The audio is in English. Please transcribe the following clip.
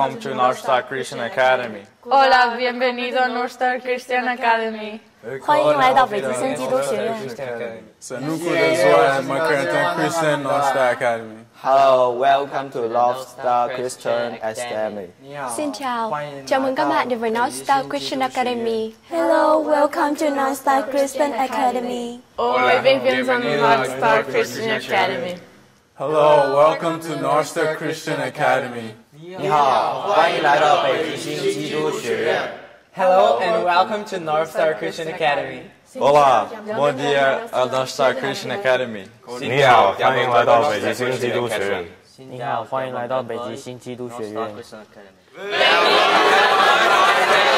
welcome to North Star Christian Academy. Hola, bienvenido a North Star Christian Academy. 欢迎来到北极星基督学院。 Sanukuda Zoya Makaranta Christian North Star Academy. Hello, welcome to North Star Christian Academy. Xin chào, chào mừng các bạn đến với North Star Christian Academy. Hello, welcome to North Star Christian Academy. Hola, bem-vindos a North Star Christian Academy. Hello, welcome to North Star Christian Academy. 你好，欢迎来到北极星基督学院。 Hello and welcome to North Star Christian Academy. Olá, bom dia ao North Star Christian Academy. 你好，欢迎来到北极星基督学院。 你好，欢迎来到北极星基督学院。